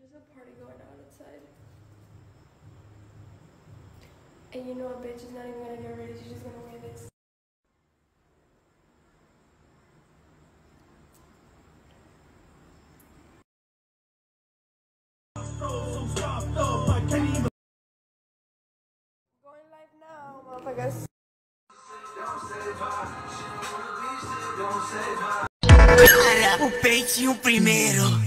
There's a party going on outside. And you know a bitch is not even gonna get ready, she's just gonna wear this. Going live now, motherfuckers. O peitinho primeiro.